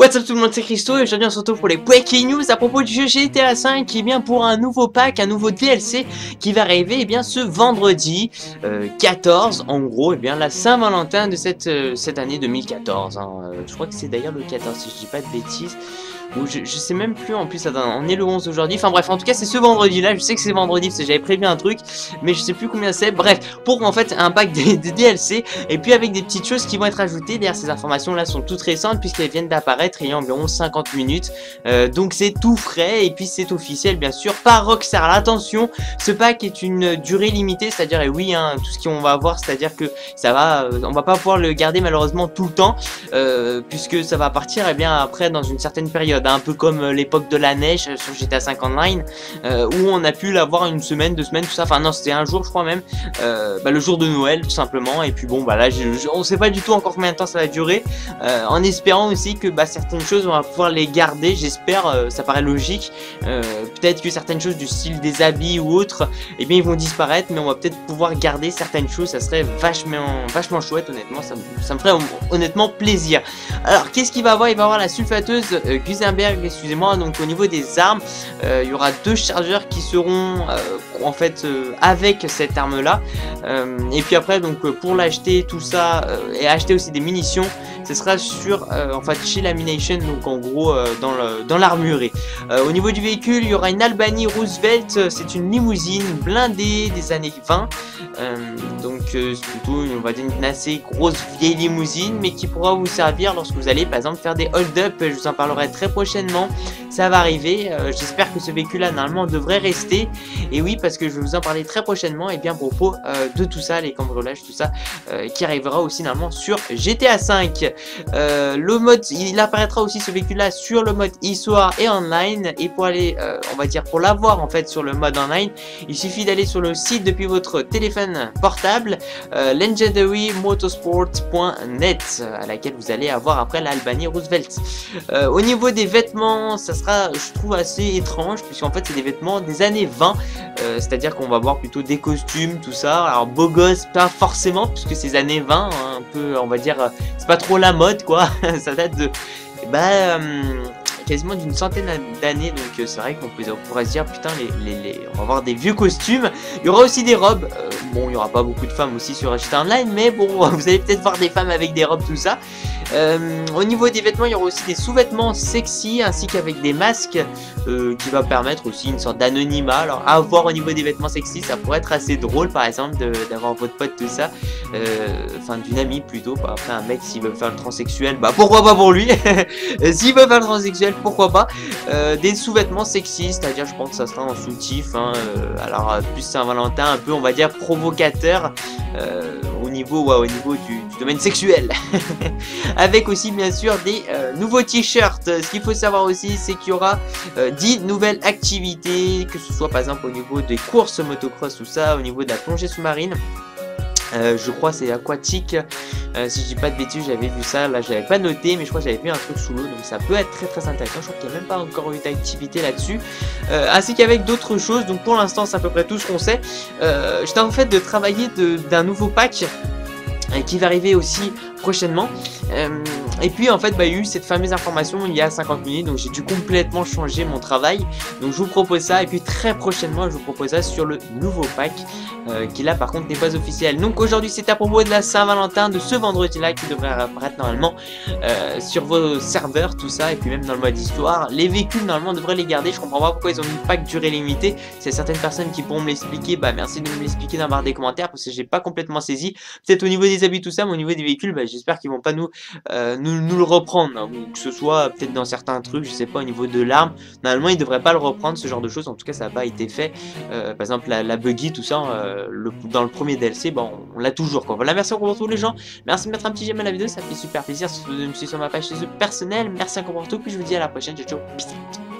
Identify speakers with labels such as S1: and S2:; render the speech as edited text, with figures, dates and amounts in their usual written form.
S1: What's up tout le monde, c'est Christo et aujourd'hui on se retrouve pour les Breaking News à propos du jeu GTA 5 qui est bien pour un nouveau pack, un nouveau DLC qui va arriver bien ce vendredi 14 en gros, bien la Saint-Valentin de cette année 2014 hein. Je crois que c'est d'ailleurs le 14 si je dis pas de bêtises. Ou je sais même plus en plus, attends, on est le 11 aujourd'hui, enfin bref, en tout cas c'est ce vendredi là, je sais que c'est vendredi parce que j'avais prévu un truc, mais je sais plus combien c'est, bref, pour en fait un pack des DLC, et puis avec des petites choses qui vont être ajoutées, d'ailleurs ces informations là sont toutes récentes puisqu'elles viennent d'apparaître il y a environ 50 minutes, donc c'est tout frais, et puis c'est officiel bien sûr par Rockstar. Alors, attention, ce pack est une durée limitée, c'est-à-dire, et oui, hein, tout ce qu'on va avoir, c'est-à-dire que ça va, on va pas pouvoir le garder malheureusement tout le temps, puisque ça va partir et bien après dans une certaine période. Un peu comme l'époque de la neige sur GTA 5 Online, où on a pu l'avoir une semaine, 2 semaines, tout ça. Enfin non, c'était un jour je crois même, le jour de Noël tout simplement. Et puis bon bah là on sait pas du tout encore combien de temps ça va durer, en espérant aussi que certaines choses on va pouvoir les garder, j'espère, ça paraît logique. Peut-être que certaines choses du style des habits ou autres, et bien ils vont disparaître, mais on va peut-être pouvoir garder certaines choses. Ça serait vachement chouette, honnêtement, ça me ferait honnêtement plaisir. Alors qu'est-ce qu'il va avoir? Il va avoir la sulfateuse Gusenberg, excusez-moi. Donc au niveau des armes, il y aura 2 chargeurs qui seront en fait avec cette arme là, et puis après donc pour l'acheter tout ça, et acheter aussi des munitions, ce sera sur en fait chez Lamination, donc en gros dans l'armurerie. Au niveau du véhicule, il y aura une Albany Roosevelt, c'est une limousine blindée des années 20, donc c'est plutôt on va dire une assez grosse vieille limousine, mais qui pourra vous servir lorsque vous allez par exemple faire des hold-up. Je vous en parlerai très prochainement, ça va arriver. J'espère que ce véhicule là normalement devrait rester, et oui, parce que je vais vous en parler très prochainement, et bien à propos de tout ça, les cambriolages, tout ça qui arrivera aussi normalement sur GTA 5. Le mode, il apparaîtra aussi ce véhicule là sur le mode histoire et online, et pour aller on va dire pour l'avoir en fait sur le mode online, il suffit d'aller sur le site depuis votre téléphone portable, legendarymotorsport.net, à laquelle vous allez avoir après l'Albany Roosevelt. Au niveau des vêtements, ça sera, je trouve, assez étrange, puisqu'en fait c'est des vêtements des années 20, c'est-à-dire qu'on va voir plutôt des costumes, tout ça. Alors beau gosse pas forcément, puisque ces années 20, hein, un peu on va dire, c'est pas trop la mode quoi. Ça date de quasiment d'une centaine d'années, donc c'est vrai qu'on pourrait se dire putain, on va avoir des vieux costumes. Il y aura aussi des robes, bon il y aura pas beaucoup de femmes aussi sur GTA Online, mais bon vous allez peut-être voir des femmes avec des robes, tout ça. Au niveau des vêtements, il y aura aussi des sous-vêtements sexy, ainsi qu'avec des masques, qui va permettre aussi une sorte d'anonymat. Alors à voir au niveau des vêtements sexy, ça pourrait être assez drôle par exemple d'avoir votre pote, tout ça, enfin d'une amie plutôt. Après un mec s'il veut faire le transsexuel, pourquoi pas pour lui. S'il veut faire le transsexuel, pourquoi pas. Des sous-vêtements sexy, c'est-à-dire je pense que ça sera en soutif, hein, alors plus Saint-Valentin, un peu on va dire provocateur, au niveau du domaine sexuel. Avec aussi bien sûr des nouveaux t-shirts. Ce qu'il faut savoir aussi, c'est qu'il y aura 10 nouvelles activités, que ce soit par exemple au niveau des courses motocross, tout ça, au niveau de la plongée sous-marine. Je crois c'est aquatique, si je dis pas de bêtises. J'avais vu ça, là j'avais pas noté, mais je crois que j'avais vu un truc sous l'eau, donc ça peut être très intéressant. Je crois qu'il n'y a même pas encore eu d'activité là-dessus, ainsi qu'avec d'autres choses. Donc pour l'instant c'est à peu près tout ce qu'on sait. J'étais en fait de travailler d'un nouveau pack qui va arriver aussi prochainement, et puis en fait il y a eu cette fameuse information il y a 50 minutes, donc j'ai dû complètement changer mon travail. Donc je vous propose ça, et puis très prochainement je vous propose ça sur le nouveau pack, qui là par contre n'est pas officiel. Donc aujourd'hui c'est à propos de la Saint-Valentin de ce vendredi là, qui devrait apparaître normalement sur vos serveurs, tout ça. Et puis même dans le mode histoire, les véhicules normalement on devrait les garder. Je comprends pas pourquoi ils ont mis pack durée limitée. C'est certaines personnes qui pourront me l'expliquer, merci de me l'expliquer dans la barre des commentaires, parce que j'ai pas complètement saisi. Peut-être au niveau des habits, tout ça, mais au niveau des véhicules, j'espère qu'ils vont pas nous le reprendre, hein, ou que ce soit peut-être dans certains trucs, je sais pas, au niveau de l'arme. Normalement ils devraient pas le reprendre, ce genre de choses. En tout cas ça n'a pas été fait. Par exemple la buggy, tout ça, dans le premier DLC, on l'a toujours quoi. Voilà, merci encore pour tous les gens, merci de mettre un petit j'aime à la vidéo, ça fait super plaisir. Si vous me suivez sur ma page personnelle, merci encore pour tout, puis je vous dis à la prochaine, ciao ciao, peace out.